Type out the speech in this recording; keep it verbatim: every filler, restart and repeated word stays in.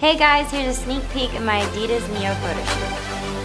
Hey guys, here's a sneak peek of my Adidas Neo photo shoot.